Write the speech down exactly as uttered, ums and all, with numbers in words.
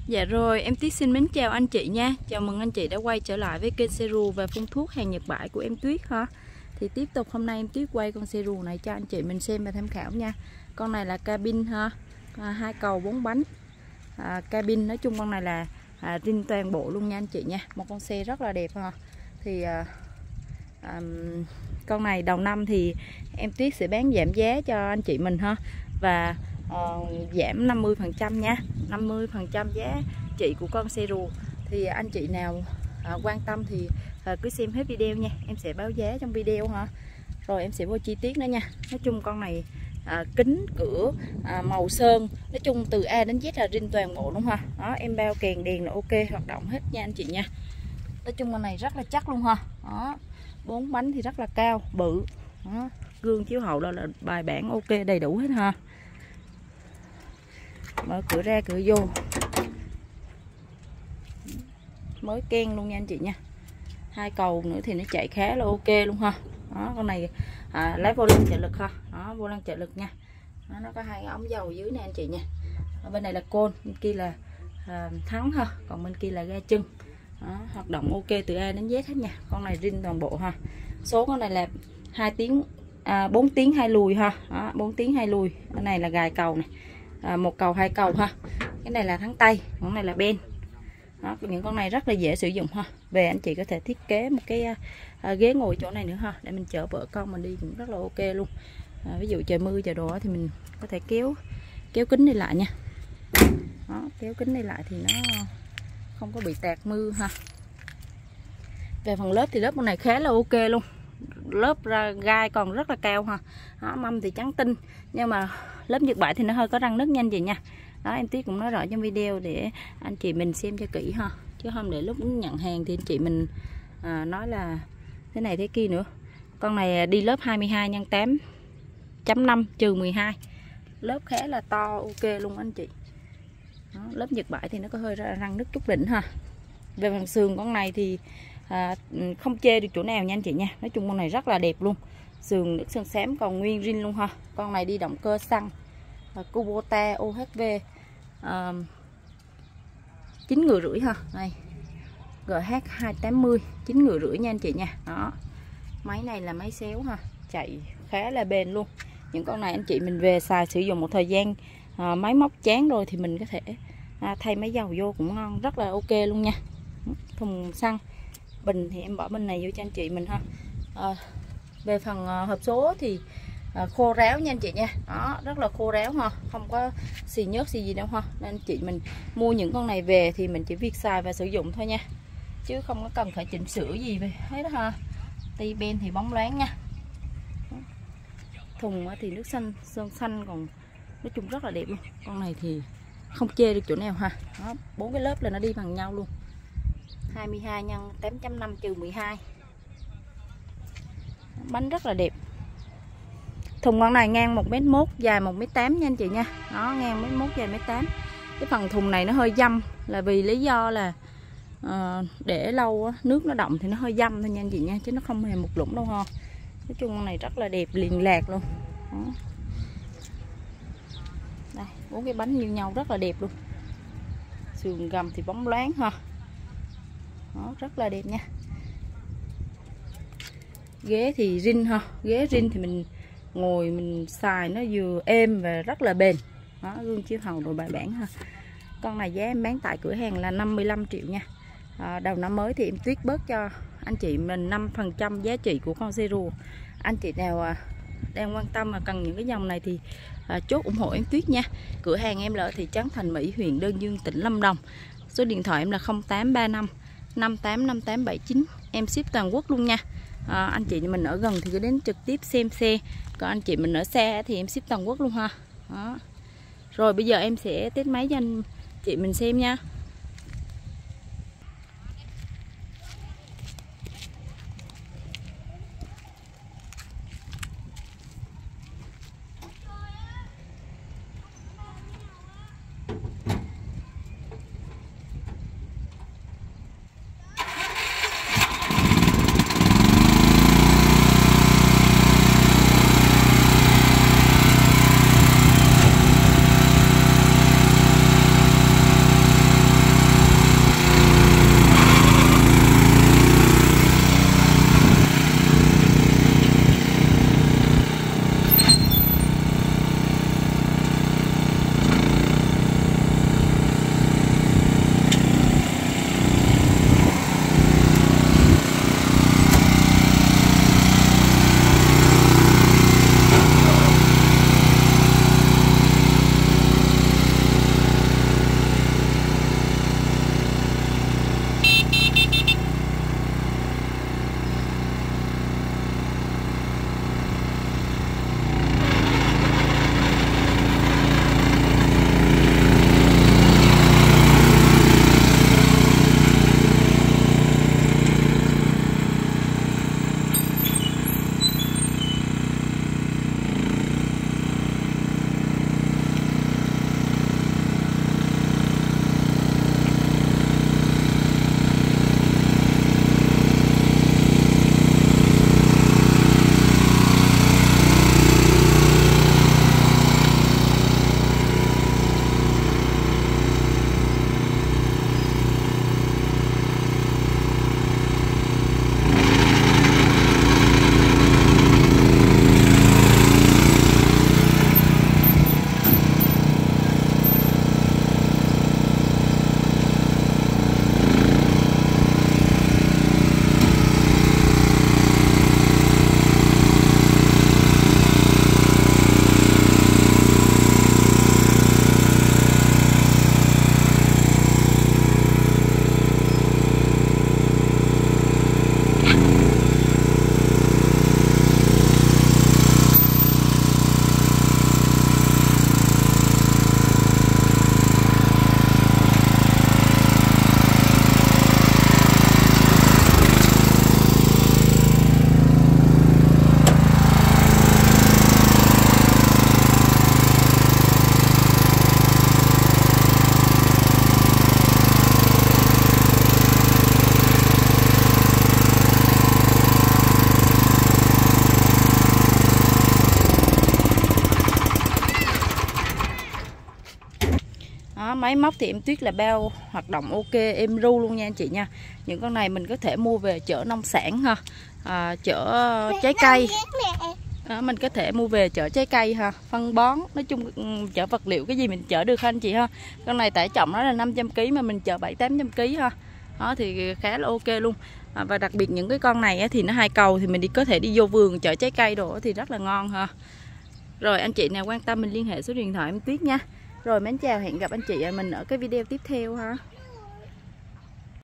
Dạ rồi, em Tuyết xin mến chào anh chị nha. Chào mừng anh chị đã quay trở lại với kênh Seru và phun thuốc hàng Nhật Bãi của em Tuyết ha. Thì tiếp tục hôm nay em Tuyết quay con Seru này cho anh chị mình xem và tham khảo nha. Con này là cabin ha, à, hai cầu bốn bánh. À, cabin nói chung con này là à, rin toàn bộ luôn nha anh chị nha. Một con xe rất là đẹp ha. Thì à, à, con này đầu năm thì em Tuyết sẽ bán giảm giá cho anh chị mình ha. Và Uh, giảm năm mươi phần trăm nha, năm mươi phần trăm giá trị của con Seru. Thì anh chị nào uh, quan tâm thì uh, cứ xem hết video nha, em sẽ báo giá trong video ha. Rồi em sẽ vô chi tiết nữa nha. Nói chung con này uh, kính cửa uh, màu sơn, nói chung từ A đến Z là rin toàn bộ luôn ha. Đó, em bao kèn đèn là ok, hoạt động hết nha anh chị nha. Nói chung con này rất là chắc luôn ha. Đó, bốn bánh thì rất là cao, bự. Đó, gương chiếu hậu đó là bài bản ok đầy đủ hết ha. Mở cửa ra cửa vô mới ken luôn nha anh chị nha. Hai cầu nữa thì nó chạy khá là ok luôn ha. Đó, con này à, lấy vô lăng trợ lực ha. Đó, vô lăng trợ lực nha. Đó, nó có hai ống dầu dưới nè anh chị nha. Ở bên này là côn, bên kia là à, thắng ha, còn bên kia là ga chân. Đó, hoạt động ok từ A đến Z hết nha. Con này rin toàn bộ ha. Số con này là hai tiếng à, bốn tiếng hai lùi ha. Đó, bốn tiếng hai lùi. Cái này là gài cầu này. À, một cầu hai cầu ha. Cái này là thắng tay, con này là ben. Đó, những con này rất là dễ sử dụng ha. Về anh chị có thể thiết kế một cái à, ghế ngồi chỗ này nữa ha, để mình chở vợ con mình đi cũng rất là ok luôn. À, ví dụ trời mưa trời đồ thì mình có thể kéo kéo kính này lại nha. Đó, kéo kính này lại thì nó không có bị tạt mưa ha. Về phần lớp thì lớp con này khá là ok luôn. Lớp ra gai còn rất là cao ha. Đó, mâm thì trắng tinh, nhưng mà lớp Nhật Bãi thì nó hơi có răng nứt nha anh chị nha. Đó, em Tuyết cũng nói rõ trong video để anh chị mình xem cho kỹ ha, chứ không để lúc nhận hàng thì anh chị mình à, nói là thế này thế kia nữa. Con này đi lớp hai mươi hai nhân tám chấm năm trừ mười hai, lớp khá là to ok luôn anh chị. Đó, lớp Nhật Bãi thì nó có hơi răng nứt chút đỉnh ha. Về phần sườn con này thì à, không chê được chỗ nào nha anh chị nha. Nói chung con này rất là đẹp luôn. Sườn nước sơn xám còn nguyên rin luôn ha. Con này đi động cơ xăng à, Kubota ô hát vê à, chín người rưỡi ha. Đây G H hai tám mươi chín người rưỡi nha anh chị nha. Đó, máy này là máy xéo ha, chạy khá là bền luôn. Những con này anh chị mình về xài sử dụng một thời gian à, máy móc chán rồi thì mình có thể à, thay máy dầu vô cũng ngon, rất là ok luôn nha. Thùng xăng bình thì em bỏ bên này vô cho anh chị mình ha. À, về phần uh, hộp số thì uh, khô ráo nha anh chị nha. Đó, rất là khô ráo ha, không có xì nhớt xì gì đâu ha. Nên anh chị mình mua những con này về thì mình chỉ việc xài và sử dụng thôi nha, chứ không có cần phải chỉnh sửa gì về hết đó ha. Ti ben thì bóng loáng nha. Thùng thì nước xanh sơn xanh, còn nói chung rất là đẹp luôn. Con này thì không chê được chỗ nào ha. Đó, bốn cái lớp là nó đi bằng nhau luôn. hai mươi hai nhân tám chấm năm trừ mười hai. Bánh rất là đẹp. Thùng con này ngang một mét mốt, dài một mét tám nha anh chị nha. Đó, ngang một mét mốt, dài một mét tám. Cái phần thùng này nó hơi dăm là vì lý do là uh, để lâu nước nó đọng thì nó hơi dăm thôi nha anh chị nha, chứ nó không hề một lũng đâu ha. Nói chung con này rất là đẹp, liền lạc luôn. Đó. Đây, bốn cái bánh như nhau rất là đẹp luôn. Sườn gầm thì bóng loáng ha. Đó, rất là đẹp nha. Ghế thì rin ha, ghế rin thì mình ngồi mình xài nó vừa êm và rất là bền. Đó, gương chiếu hậu đồ bài bản ha. Con này giá em bán tại cửa hàng là năm mươi lăm triệu nha. À, đầu năm mới thì em Tuyết bớt cho anh chị mình năm phần trăm giá trị của con Seru. Anh chị nào à, đang quan tâm mà cần những cái dòng này thì à, chốt ủng hộ em Tuyết nha. Cửa hàng em là ở thị trấn Thành Mỹ, huyện Đơn Dương, tỉnh Lâm Đồng. Số điện thoại em là không tám ba năm năm tám năm tám bảy chín. Em ship toàn quốc luôn nha. À, anh chị mình ở gần thì cứ đến trực tiếp xem xe, còn anh chị mình ở xa thì em ship toàn quốc luôn ha. Đó. Rồi bây giờ em sẽ test máy cho anh chị mình xem nha. máy móc thì em Tuyết là bao hoạt động ok, êm ru luôn nha anh chị nha. Những con này mình có thể mua về chợ nông sản ha, à, chợ trái cây. Đó, mình có thể mua về chở trái cây ha, phân bón, nói chung chở vật liệu cái gì mình chở được ha anh chị ha. Con này tải trọng nó là năm trăm ki lô gam mà mình chở bảy tám trăm ki lô gam ha. Đó thì khá là ok luôn. À, và đặc biệt những cái con này á, thì nó hai cầu thì mình đi có thể đi vô vườn chở trái cây đồ thì rất là ngon ha. Rồi anh chị nào quan tâm mình liên hệ số điện thoại em Tuyết nha. Rồi mến chào, hẹn gặp anh chị mình ở cái video tiếp theo ha.